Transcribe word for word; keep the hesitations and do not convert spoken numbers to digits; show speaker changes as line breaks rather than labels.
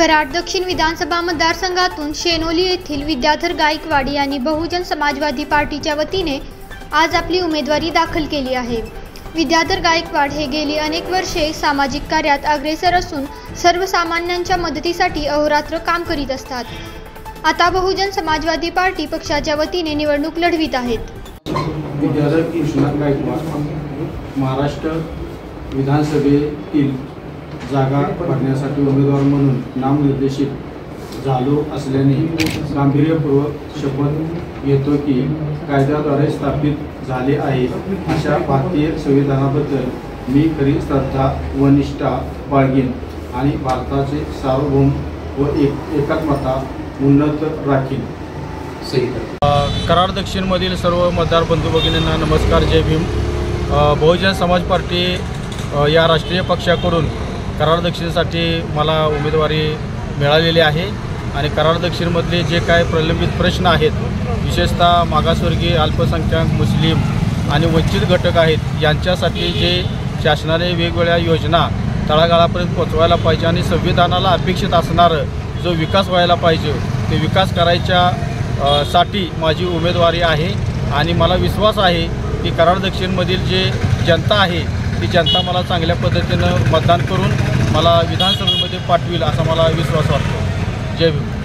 कराड दक्षिण विधानसभा मतदारसंघातून शेनोली येथील विद्याधर गायकवाड यांनी बहुजन समाजवादी पार्टीच्या वतीने आज आपली उमेदवारी दाखल केली आहे। विद्याधर गायकवाड हे गेली अनेक वर्षे सामाजिक कार्यात अग्रेसर असून सर्वसामान्यांच्या मदतीसाठी अहोरात्र काम करीत असतात। आता बहुजन समाजवादी पार्टी पक्षाच्या वतीने निवडणूक लढवित आहेत।
विद्याधर कृष्णा गायकवाड महाराष्ट्र विधानसभेतील जागा भरण्यासाठी उमेदवार म्हणून नामनिर्देशित झालो असल्याने गांभीर्यपूर्वक शपथ घेतो की कायद्याद्वारे स्थापित झाले आहे अशा भारतीय संविधानाबद्दल मी खरी श्रद्धा व निष्ठा बाळगेन आणि भारताचे सार्वभौम व एक एकात्मता उन्नत राखीन।
कराड दक्षिणमधील सर्व मतदार बंधू भगिनींना नमस्कार, जय भीम। बहुजन समाज पार्टी या राष्ट्रीय पक्षाकडून कराड दक्षिणसाठी मला उमेदवारी मिळालेली आहे आणि कराड दक्षिणमधले जे काय प्रलंबित प्रश्न आहेत, विशेषतः मागासवर्गीय, अल्पसंख्याक, मुस्लिम आणि वंचित घटक आहेत, यांच्यासाठी जे शासनाने वेगवेगळ्या योजना तळागाळापर्यंत पोहोचवायला पाहिजे आणि संविधानाला अपेक्षित असणारं जो विकास व्हायला पाहिजे ते विकास करायच्या साठी माझी उमेदवारी आहे। आणि मला विश्वास आहे की कराड दक्षिणमधील जे जनता आहे ती जनता मला चांगल्या पद्धतीनं मतदान करून मला विधानसभेमध्ये पाठविल असा मला विश्वास वाटतो। जय भीम।